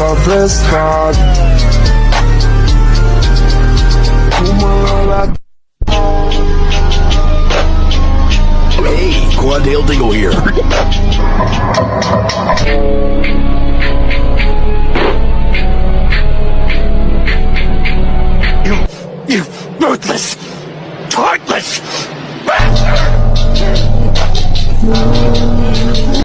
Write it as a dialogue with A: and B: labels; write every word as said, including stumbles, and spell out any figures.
A: press start.
B: Hey, Quad-tail Dingle here. You, you ruthless, heartless bastard!